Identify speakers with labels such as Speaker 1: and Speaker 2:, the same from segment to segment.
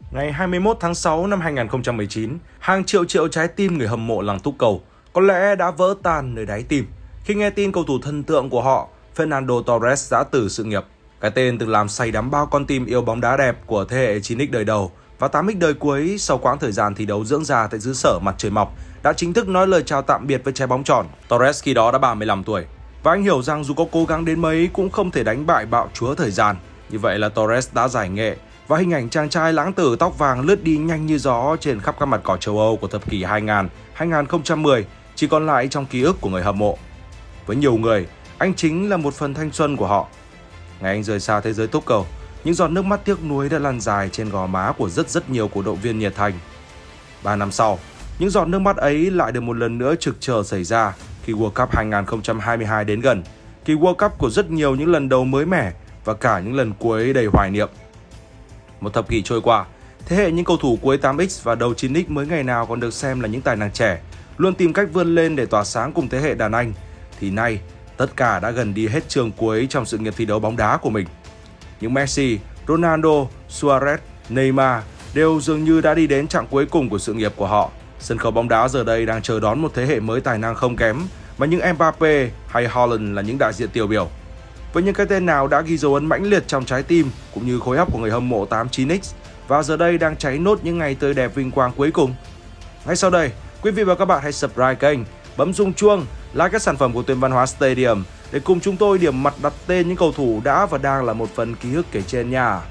Speaker 1: Ngày 21 tháng 6 năm 2019, hàng triệu trái tim người hâm mộ làng túc cầu có lẽ đã vỡ tan nơi đáy tim khi nghe tin cầu thủ thần tượng của họ, Fernando Torres đã từ sự nghiệp. Cái tên từng làm say đắm bao con tim yêu bóng đá đẹp của thế hệ 9X đời đầu và 8X đời cuối sau quãng thời gian thi đấu dưỡng già tại xứ sở mặt trời mọc đã chính thức nói lời chào tạm biệt với trái bóng tròn. Torres khi đó đã 35 tuổi và anh hiểu rằng dù có cố gắng đến mấy cũng không thể đánh bại bạo chúa thời gian. Như vậy là Torres đã giải nghệ và hình ảnh chàng trai lãng tử tóc vàng lướt đi nhanh như gió trên khắp các mặt cỏ châu Âu của thập kỷ 2000-2010 chỉ còn lại trong ký ức của người hâm mộ. Với nhiều người, anh chính là một phần thanh xuân của họ. Ngày anh rời xa thế giới túc cầu, những giọt nước mắt tiếc nuối đã lăn dài trên gò má của rất nhiều cổ động viên nhiệt thành. 3 năm sau, những giọt nước mắt ấy lại được một lần nữa trực chờ xảy ra khi World Cup 2022 đến gần. Kỳ World Cup của rất nhiều những lần đầu mới mẻ và cả những lần cuối đầy hoài niệm. Một thập kỷ trôi qua, thế hệ những cầu thủ cuối 8X và đầu 9X mới ngày nào còn được xem là những tài năng trẻ, luôn tìm cách vươn lên để tỏa sáng cùng thế hệ đàn anh, thì nay tất cả đã gần đi hết chương cuối trong sự nghiệp thi đấu bóng đá của mình. Những Messi, Ronaldo, Suarez, Neymar đều dường như đã đi đến chặng cuối cùng của sự nghiệp của họ. Sân khấu bóng đá giờ đây đang chờ đón một thế hệ mới tài năng không kém, và những Mbappe hay Haaland là những đại diện tiêu biểu. Với những cái tên nào đã ghi dấu ấn mãnh liệt trong trái tim cũng như khối óc của người hâm mộ 89X và giờ đây đang cháy nốt những ngày tươi đẹp vinh quang cuối cùng. Ngay sau đây, quý vị và các bạn hãy subscribe kênh, bấm rung chuông, like các sản phẩm của Tuyên Văn Hóa Stadium để cùng chúng tôi điểm mặt đặt tên những cầu thủ đã và đang là một phần ký ức kể trên nha.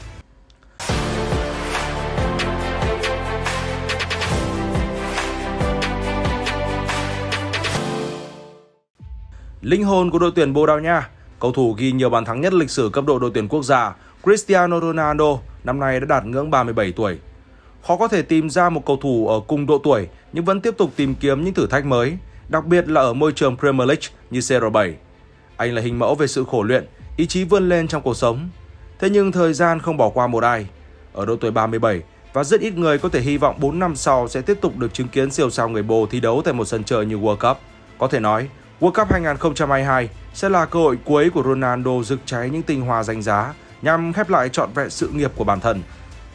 Speaker 1: Linh hồn của đội tuyển Bồ Đào Nha, cầu thủ ghi nhiều bàn thắng nhất lịch sử cấp độ đội tuyển quốc gia, Cristiano Ronaldo năm nay đã đạt ngưỡng 37 tuổi. Khó có thể tìm ra một cầu thủ ở cùng độ tuổi nhưng vẫn tiếp tục tìm kiếm những thử thách mới, đặc biệt là ở môi trường Premier League như CR7. Anh là hình mẫu về sự khổ luyện, ý chí vươn lên trong cuộc sống. Thế nhưng thời gian không bỏ qua một ai. Ở độ tuổi 37 và rất ít người có thể hy vọng 4 năm sau sẽ tiếp tục được chứng kiến siêu sao người Bồ thi đấu tại một sân chơi như World Cup. Có thể nói, World Cup 2022 sẽ là cơ hội cuối của Ronaldo rực cháy những tinh hoa danh giá nhằm khép lại trọn vẹn sự nghiệp của bản thân.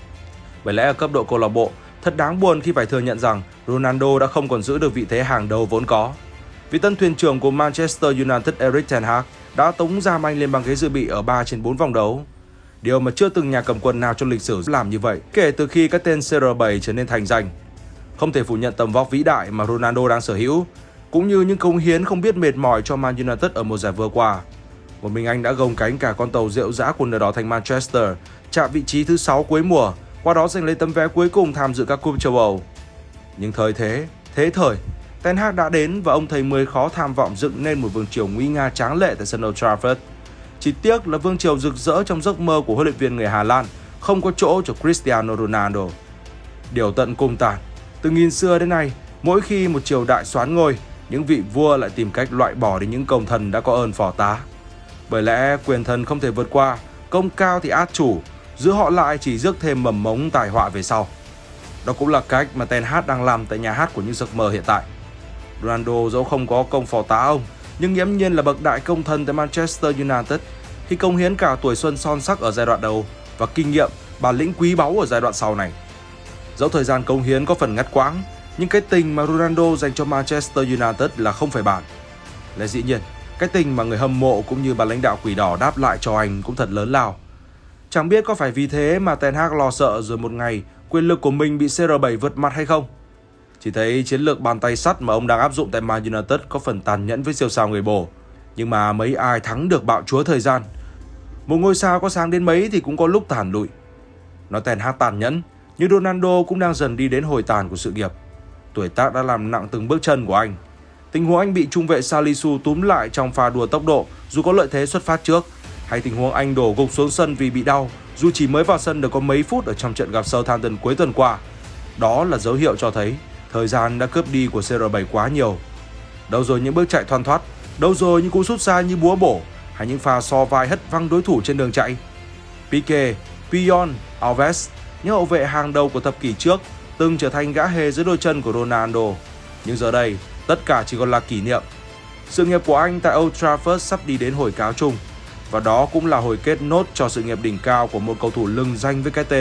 Speaker 1: Bởi lẽ ở cấp độ câu lạc bộ, thật đáng buồn khi phải thừa nhận rằng Ronaldo đã không còn giữ được vị thế hàng đầu vốn có. Vị tân thuyền trưởng của Manchester United Erik ten Hag đã tống giam anh lên băng ghế dự bị ở 3 trên 4 vòng đấu. Điều mà chưa từng nhà cầm quân nào trong lịch sử làm như vậy kể từ khi cái tên CR7 trở nên thành danh. Không thể phủ nhận tầm vóc vĩ đại mà Ronaldo đang sở hữu, cũng như những cống hiến không biết mệt mỏi cho Man United ở mùa giải vừa qua. Một mình anh đã gồng cánh cả con tàu rệu rã của nửa đỏ thành Manchester, chạm vị trí thứ 6 cuối mùa, qua đó giành lấy tấm vé cuối cùng tham dự các cúp châu Âu. Nhưng thế thời, Ten Hag đã đến và ông thầy mới khó tham vọng dựng nên một vương triều nguy nga tráng lệ tại sân Old Trafford. Chỉ tiếc là vương triều rực rỡ trong giấc mơ của huấn luyện viên người Hà Lan không có chỗ cho Cristiano Ronaldo. Điều tận cùng tàn, từ nghìn xưa đến nay, mỗi khi một triều đại soán ngôi, những vị vua lại tìm cách loại bỏ đi những công thần đã có ơn phò tá. Bởi lẽ quyền thần không thể vượt qua, công cao thì át chủ, giữ họ lại chỉ rước thêm mầm mống tai họa về sau. Đó cũng là cách mà Ten Hag đang làm tại nhà hát của những giấc mơ hiện tại. Ronaldo dẫu không có công phò tá ông, nhưng nghiễm nhiên là bậc đại công thần tại Manchester United khi cống hiến cả tuổi xuân son sắc ở giai đoạn đầu và kinh nghiệm, bản lĩnh quý báu ở giai đoạn sau này. Dẫu thời gian cống hiến có phần ngắt quãng, nhưng cái tình mà Ronaldo dành cho Manchester United là không phải bàn.และdĩ nhiên, cái tình mà người hâm mộ cũng như ban lãnh đạo quỷ đỏ đáp lại cho anh cũng thật lớn lao. Chẳng biết có phải vì thế mà Ten Hag lo sợ rồi một ngày quyền lực của mình bị CR7 vượt mặt hay không? Chỉ thấy chiến lược bàn tay sắt mà ông đang áp dụng tại Man United có phần tàn nhẫn với siêu sao người Bồ. Nhưng mà mấy ai thắng được bạo chúa thời gian. Một ngôi sao có sáng đến mấy thì cũng có lúc tàn lụi. Nói Ten Hag tàn nhẫn, nhưng Ronaldo cũng đang dần đi đến hồi tàn của sự nghiệp. Tuổi tác đã làm nặng từng bước chân của anh. Tình huống anh bị trung vệ Salisu túm lại trong pha đua tốc độ dù có lợi thế xuất phát trước, hay tình huống anh đổ gục xuống sân vì bị đau dù chỉ mới vào sân được có mấy phút ở trong trận gặp Southampton cuối tuần qua. Đó là dấu hiệu cho thấy thời gian đã cướp đi của CR7 quá nhiều. Đâu rồi những bước chạy thoăn thoắt, đâu rồi những cú sút xa như búa bổ, hay những pha so vai hất văng đối thủ trên đường chạy. Pique, Puyol, Alves, những hậu vệ hàng đầu của thập kỷ trước từng trở thành gã hề dưới đôi chân của Ronaldo. Nhưng giờ đây, tất cả chỉ còn là kỷ niệm. Sự nghiệp của anh tại Old Trafford sắp đi đến hồi cáo chung. Và đó cũng là hồi kết nốt cho sự nghiệp đỉnh cao của một cầu thủ lừng danh với cái tên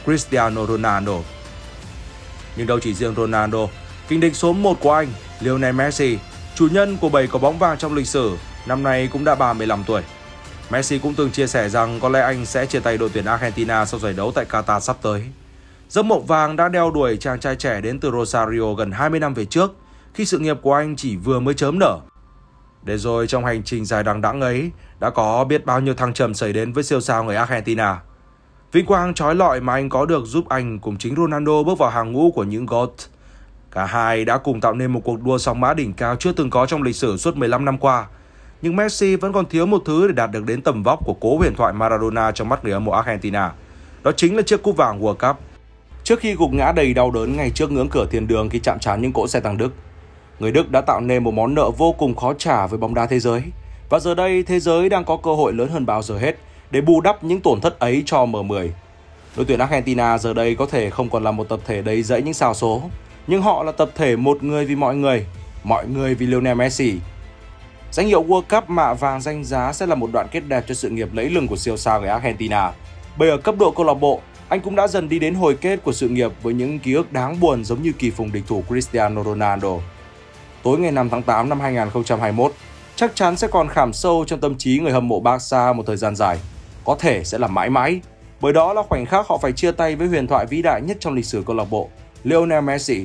Speaker 1: Cristiano Ronaldo. Nhưng đâu chỉ riêng Ronaldo, kình địch số 1 của Anh, Lionel Messi, chủ nhân của 7 quả bóng vàng trong lịch sử, năm nay cũng đã 35 tuổi. Messi cũng từng chia sẻ rằng có lẽ anh sẽ chia tay đội tuyển Argentina sau giải đấu tại Qatar sắp tới. Giấc mộng vàng đã đeo đuổi chàng trai trẻ đến từ Rosario gần 20 năm về trước, khi sự nghiệp của anh chỉ vừa mới chớm nở. Để rồi trong hành trình dài đằng đẵng ấy, đã có biết bao nhiêu thăng trầm xảy đến với siêu sao người Argentina. Vinh quang trói lọi mà anh có được giúp anh cùng chính Ronaldo bước vào hàng ngũ của những GOAT. Cả hai đã cùng tạo nên một cuộc đua song mã đỉnh cao chưa từng có trong lịch sử suốt 15 năm qua. Nhưng Messi vẫn còn thiếu một thứ để đạt được đến tầm vóc của cố huyền thoại Maradona trong mắt người hâm mộ Argentina. Đó chính là chiếc cúp vàng World Cup. Trước khi gục ngã đầy đau đớn ngay trước ngưỡng cửa thiên đường khi chạm trán những cỗ xe tăng Đức, người Đức đã tạo nên một món nợ vô cùng khó trả với bóng đá thế giới. Và giờ đây, thế giới đang có cơ hội lớn hơn bao giờ hết để bù đắp những tổn thất ấy cho M10. Đội tuyển Argentina giờ đây có thể không còn là một tập thể đầy dẫy những sao số, nhưng họ là tập thể một người vì mọi người vì Lionel Messi. Danh hiệu World Cup mạ vàng danh giá sẽ là một đoạn kết đẹp cho sự nghiệp lẫy lừng của siêu sao người Argentina. Bởi ở cấp độ câu lạc bộ, anh cũng đã dần đi đến hồi kết của sự nghiệp với những ký ức đáng buồn giống như kỳ phùng địch thủ Cristiano Ronaldo. Tối ngày 5 tháng 8 năm 2021, chắc chắn sẽ còn khảm sâu trong tâm trí người hâm mộ Barca một thời gian dài, có thể sẽ là mãi mãi, bởi đó là khoảnh khắc họ phải chia tay với huyền thoại vĩ đại nhất trong lịch sử câu lạc bộ, Lionel Messi.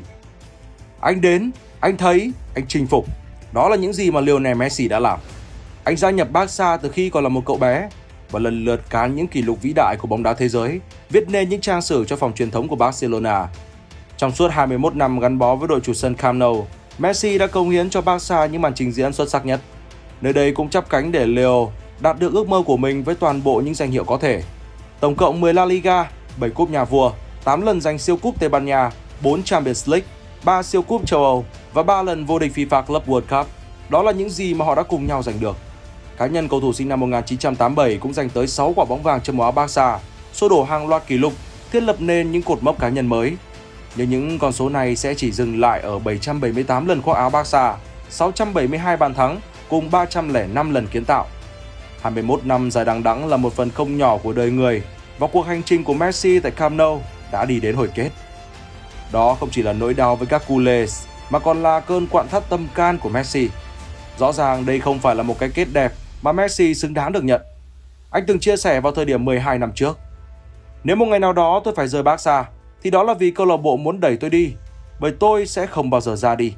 Speaker 1: Anh đến, anh thấy, anh chinh phục. Đó là những gì mà Lionel Messi đã làm. Anh gia nhập Barca từ khi còn là một cậu bé và lần lượt cán những kỷ lục vĩ đại của bóng đá thế giới, viết nên những trang sử cho phòng truyền thống của Barcelona. Trong suốt 21 năm gắn bó với đội chủ sân Camp Nou, Messi đã cống hiến cho Barca những màn trình diễn xuất sắc nhất. Nơi đây cũng chắp cánh để Leo đạt được ước mơ của mình với toàn bộ những danh hiệu có thể. Tổng cộng 10 La Liga, 7 cúp nhà vua, 8 lần giành siêu cúp Tây Ban Nha, 4 Champions League, 3 siêu cúp châu Âu và 3 lần vô địch FIFA Club World Cup. Đó là những gì mà họ đã cùng nhau giành được. Cá nhân cầu thủ sinh năm 1987 cũng giành tới 6 quả bóng vàng trên màu áo Barca, xô đổ hàng loạt kỷ lục, thiết lập nên những cột mốc cá nhân mới. Nhưng những con số này sẽ chỉ dừng lại ở 778 lần khoác áo Barca, 672 bàn thắng cùng 305 lần kiến tạo. 21 năm dài đằng đẵng là một phần không nhỏ của đời người và cuộc hành trình của Messi tại Camp Nou đã đi đến hồi kết. Đó không chỉ là nỗi đau với các culés mà còn là cơn quặn thắt tâm can của Messi. Rõ ràng đây không phải là một cái kết đẹp mà Messi xứng đáng được nhận. Anh từng chia sẻ vào thời điểm 12 năm trước: nếu một ngày nào đó tôi phải rời Barca thì đó là vì câu lạc bộ muốn đẩy tôi đi, bởi tôi sẽ không bao giờ ra đi.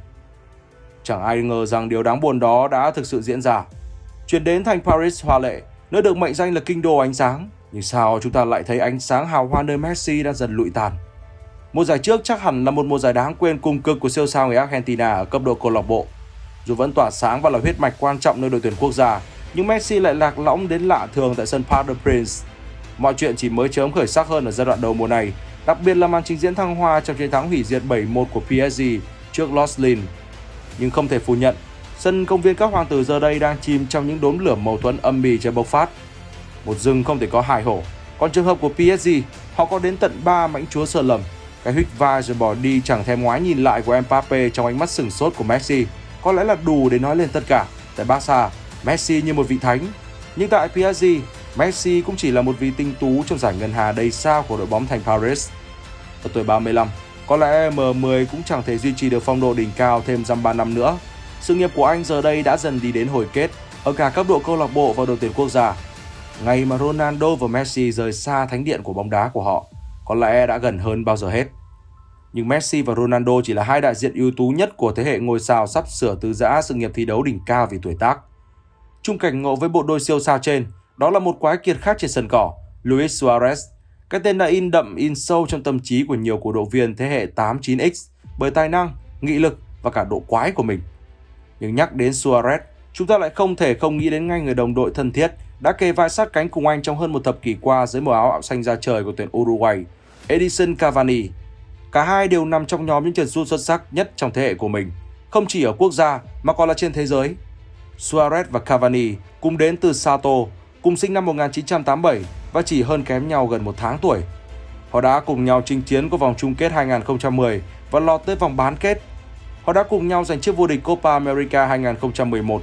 Speaker 1: Chẳng ai ngờ rằng điều đáng buồn đó đã thực sự diễn ra. Chuyển đến thành Paris hoa lệ, nơi được mệnh danh là kinh đô ánh sáng, nhưng sao chúng ta lại thấy ánh sáng hào hoa nơi Messi đang dần lụi tàn. Mùa giải trước chắc hẳn là một mùa giải đáng quên cùng cực của siêu sao người Argentina ở cấp độ câu lạc bộ. Dù vẫn tỏa sáng và là huyết mạch quan trọng nơi đội tuyển quốc gia, nhưng Messi lại lạc lõng đến lạ thường tại sân Parc des Princes. Mọi chuyện chỉ mới chớm khởi sắc hơn ở giai đoạn đầu mùa này, đặc biệt là màn trình diễn thăng hoa trong chiến thắng hủy diệt 7-1 của PSG trước Los Lynx. Nhưng không thể phủ nhận, sân công viên các hoàng tử giờ đây đang chìm trong những đốm lửa mâu thuẫn âm ỉ chưa bộc phát. Một rừng không thể có hai hổ. Còn trường hợp của PSG, họ có đến tận 3 mãnh chúa sơ lầm. Cái huých vai rồi bỏ đi chẳng thèm ngoái nhìn lại của Mbappe trong ánh mắt sửng sốt của Messi có lẽ là đủ để nói lên tất cả. Tại Barca, Messi như một vị thánh, nhưng tại PSG, Messi cũng chỉ là một vị tinh tú trong giải ngân hà đầy sao của đội bóng thành Paris. Ở tuổi 35, có lẽ M10 cũng chẳng thể duy trì được phong độ đỉnh cao thêm dăm 3 năm nữa. Sự nghiệp của anh giờ đây đã dần đi đến hồi kết ở cả cấp độ câu lạc bộ và đội tuyển quốc gia. Ngày mà Ronaldo và Messi rời xa thánh điện của bóng đá của họ có lẽ đã gần hơn bao giờ hết. Nhưng Messi và Ronaldo chỉ là hai đại diện ưu tú nhất của thế hệ ngôi sao sắp sửa từ giã sự nghiệp thi đấu đỉnh cao vì tuổi tác. Chung cảnh ngộ với bộ đôi siêu sao trên, đó là một quái kiệt khác trên sân cỏ, Luis Suarez. Cái tên đã in đậm in sâu trong tâm trí của nhiều cổ động viên thế hệ 8-9X bởi tài năng, nghị lực và cả độ quái của mình. Nhưng nhắc đến Suarez, chúng ta lại không thể không nghĩ đến ngay người đồng đội thân thiết đã kề vai sát cánh cùng anh trong hơn một thập kỷ qua dưới màu áo xanh da trời của tuyển Uruguay, Edinson Cavani. Cả hai đều nằm trong nhóm những chân sút xuất sắc nhất trong thế hệ của mình, không chỉ ở quốc gia mà còn là trên thế giới. Suarez và Cavani cùng đến từ Salto, cùng sinh năm 1987 và chỉ hơn kém nhau gần 1 tháng tuổi. Họ đã cùng nhau chinh chiến qua vòng chung kết 2010 và lọt tới vòng bán kết. Họ đã cùng nhau giành chức vô địch Copa America 2011.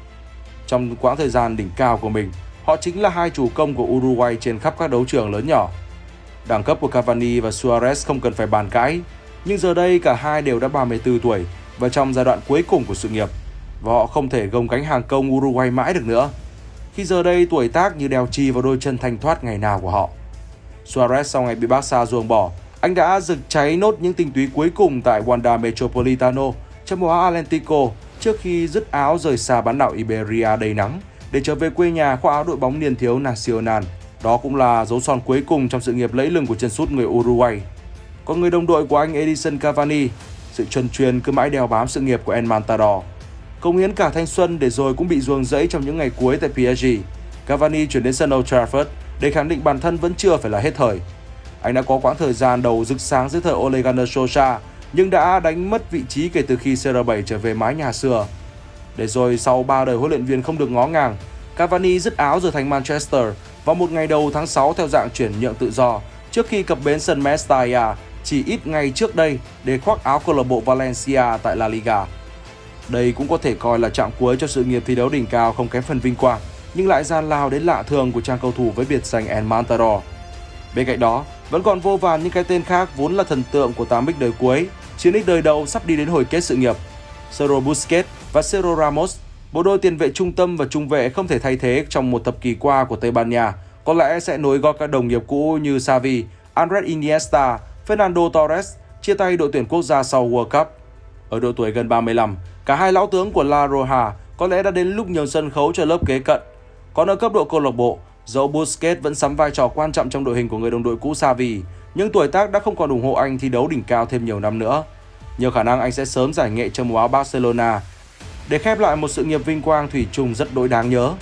Speaker 1: Trong quãng thời gian đỉnh cao của mình, họ chính là hai chủ công của Uruguay trên khắp các đấu trường lớn nhỏ. Đẳng cấp của Cavani và Suarez không cần phải bàn cãi, nhưng giờ đây cả hai đều đã 34 tuổi và trong giai đoạn cuối cùng của sự nghiệp, và họ không thể gồng gánh hàng công Uruguay mãi được nữa, khi giờ đây tuổi tác như đeo chì vào đôi chân thanh thoát ngày nào của họ. Suarez sau ngày bị Barca ruồng bỏ, anh đã rực cháy nốt những tinh túy cuối cùng tại Wanda Metropolitano trong màu áo Atlético trước khi dứt áo rời xa bán đảo Iberia đầy nắng để trở về quê nhà khoác áo đội bóng niên thiếu Nacional. Đó cũng là dấu son cuối cùng trong sự nghiệp lẫy lừng của chân sút người Uruguay. Còn người đồng đội của anh Edinson Cavani, sự chuần chuyền cứ mãi đeo bám sự nghiệp của El Matador. Cống hiến cả thanh xuân để rồi cũng bị ruồng rẫy trong những ngày cuối tại PSG. Cavani chuyển đến sân Old Trafford để khẳng định bản thân vẫn chưa phải là hết thời. Anh đã có quãng thời gian đầu rực sáng dưới thời Ole Gunnar Solskjaer, nhưng đã đánh mất vị trí kể từ khi CR7 trở về mái nhà xưa. Để rồi sau 3 đời huấn luyện viên không được ngó ngàng, Cavani dứt áo rời thành Manchester vào một ngày đầu tháng 6 theo dạng chuyển nhượng tự do trước khi cập bến sân Mestalla chỉ ít ngày trước đây để khoác áo câu lạc bộ Valencia tại La Liga. Đây cũng có thể coi là chặng cuối cho sự nghiệp thi đấu đỉnh cao không kém phần vinh quang, nhưng lại gian lao đến lạ thường của chàng cầu thủ với biệt danh El Matador. Bên cạnh đó, vẫn còn vô vàn những cái tên khác vốn là thần tượng của 8X đời cuối, 9X đời đầu sắp đi đến hồi kết sự nghiệp. Sergio Busquets và Sergio Ramos, bộ đôi tiền vệ trung tâm và trung vệ không thể thay thế trong một thập kỷ qua của Tây Ban Nha, có lẽ sẽ nối gót các đồng nghiệp cũ như Xavi, Andres Iniesta, Fernando Torres chia tay đội tuyển quốc gia sau World Cup. Ở độ tuổi gần 35, cả hai lão tướng của La Roja có lẽ đã đến lúc nhường sân khấu cho lớp kế cận. Còn ở cấp độ câu lạc bộ, dẫu Busquets vẫn sắm vai trò quan trọng trong đội hình của người đồng đội cũ Xavi, nhưng tuổi tác đã không còn ủng hộ anh thi đấu đỉnh cao thêm nhiều năm nữa. Nhiều khả năng anh sẽ sớm giải nghệ trong màu áo Barcelona để khép lại một sự nghiệp vinh quang thủy chung rất đỗi đáng nhớ.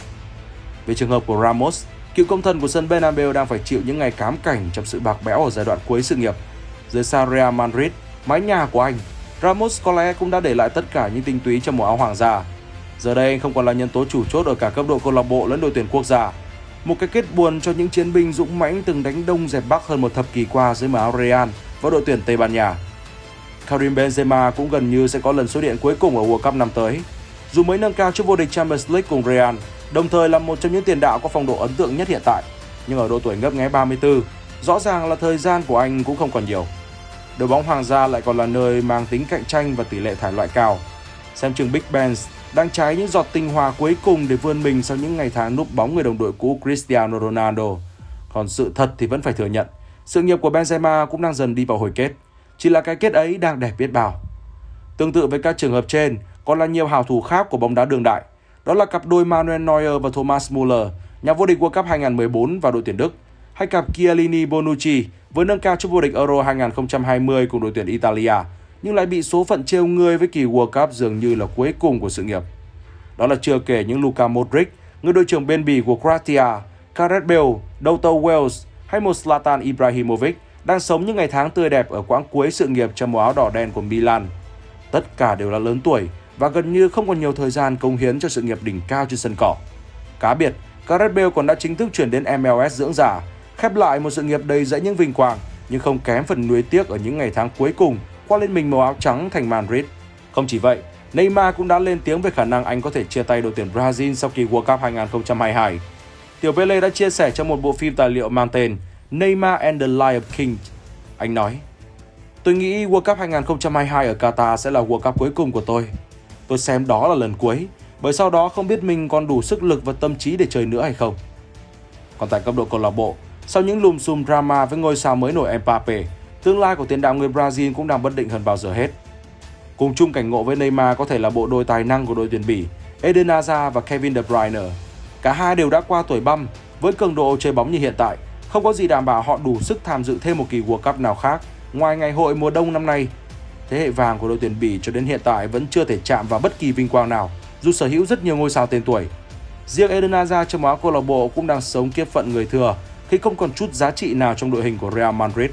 Speaker 1: Về trường hợp của Ramos, cựu công thần của sân Bernabeu đang phải chịu những ngày cám cảnh trong sự bạc bẽo ở giai đoạn cuối sự nghiệp. Dưới xa Real Madrid, mái nhà của anh, Ramos có lẽ cũng đã để lại tất cả những tinh túy trong màu áo hoàng gia. Giờ đây anh không còn là nhân tố chủ chốt ở cả cấp độ câu lạc bộ lẫn đội tuyển quốc gia. Một cái kết buồn cho những chiến binh dũng mãnh từng đánh đông dẹp bắc hơn một thập kỷ qua dưới màu áo Real và đội tuyển Tây Ban Nha. Karim Benzema cũng gần như sẽ có lần xuất hiện cuối cùng ở World Cup năm tới. Dù mới nâng cao chức vô địch Champions League cùng Real, đồng thời là một trong những tiền đạo có phong độ ấn tượng nhất hiện tại, nhưng ở độ tuổi ngấp nghé 34, rõ ràng là thời gian của anh cũng không còn nhiều. Đội bóng hoàng gia lại còn là nơi mang tính cạnh tranh và tỷ lệ thải loại cao. Xem chừng Big Ben đang cháy những giọt tinh hoa cuối cùng để vươn mình sau những ngày tháng núp bóng người đồng đội cũ Cristiano Ronaldo. Còn sự thật thì vẫn phải thừa nhận, sự nghiệp của Benzema cũng đang dần đi vào hồi kết. Chỉ là cái kết ấy đang đẹp biết bao. Tương tự với các trường hợp trên, còn là nhiều hào thủ khác của bóng đá đương đại. Đó là cặp đôi Manuel Neuer và Thomas Müller, nhà vô địch World Cup 2014 và đội tuyển Đức, hay cặp Chiellini Bonucci với nâng cao chức vô địch Euro 2020 cùng đội tuyển Italia, nhưng lại bị số phận trêu người với kỳ World Cup dường như là cuối cùng của sự nghiệp. Đó là chưa kể những Luka Modric, người đội trưởng bên bỉ của Croatia, Gareth Bale, đầu tàu Wales hay một Zlatan Ibrahimovic đang sống những ngày tháng tươi đẹp ở quãng cuối sự nghiệp trong màu áo đỏ đen của Milan. Tất cả đều là lớn tuổi và gần như không còn nhiều thời gian cống hiến cho sự nghiệp đỉnh cao trên sân cỏ. Cá biệt, Gareth Bale còn đã chính thức chuyển đến MLS dưỡng giả, khép lại một sự nghiệp đầy dẫy những vinh quang, nhưng không kém phần nuối tiếc ở những ngày tháng cuối cùng khoác lên mình màu áo trắng thành Madrid. Không chỉ vậy, Neymar cũng đã lên tiếng về khả năng anh có thể chia tay đội tuyển Brazil sau kỳ World Cup 2022. Tiểu Pele đã chia sẻ trong một bộ phim tài liệu mang tên Neymar and the Lion King. Anh nói: "Tôi nghĩ World Cup 2022 ở Qatar sẽ là World Cup cuối cùng của tôi. Tôi xem đó là lần cuối, bởi sau đó không biết mình còn đủ sức lực và tâm trí để chơi nữa hay không." Còn tại cấp độ câu lạc bộ, sau những lùm xùm drama với ngôi sao mới nổi Mbappe, tương lai của tiền đạo người Brazil cũng đang bất định hơn bao giờ hết. Cùng chung cảnh ngộ với Neymar có thể là bộ đôi tài năng của đội tuyển Bỉ, Eden Hazard và Kevin De Bruyne. Cả hai đều đã qua tuổi băm, với cường độ chơi bóng như hiện tại, không có gì đảm bảo họ đủ sức tham dự thêm một kỳ World Cup nào khác ngoài ngày hội mùa đông năm nay. Thế hệ vàng của đội tuyển Bỉ cho đến hiện tại vẫn chưa thể chạm vào bất kỳ vinh quang nào, dù sở hữu rất nhiều ngôi sao tên tuổi. Riêng Eden Hazard trong áo câu lạc bộ cũng đang sống kiếp phận người thừa khi không còn chút giá trị nào trong đội hình của Real Madrid.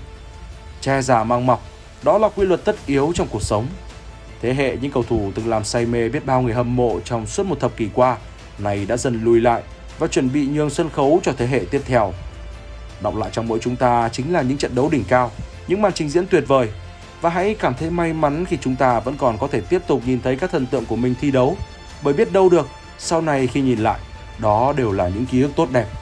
Speaker 1: Che giả mang mọc, đó là quy luật tất yếu trong cuộc sống. Thế hệ những cầu thủ từng làm say mê biết bao người hâm mộ trong suốt một thập kỷ qua này đã dần lùi lại và chuẩn bị nhường sân khấu cho thế hệ tiếp theo. Đọng lại trong mỗi chúng ta chính là những trận đấu đỉnh cao, những màn trình diễn tuyệt vời, và hãy cảm thấy may mắn khi chúng ta vẫn còn có thể tiếp tục nhìn thấy các thần tượng của mình thi đấu, bởi biết đâu được sau này khi nhìn lại, đó đều là những ký ức tốt đẹp.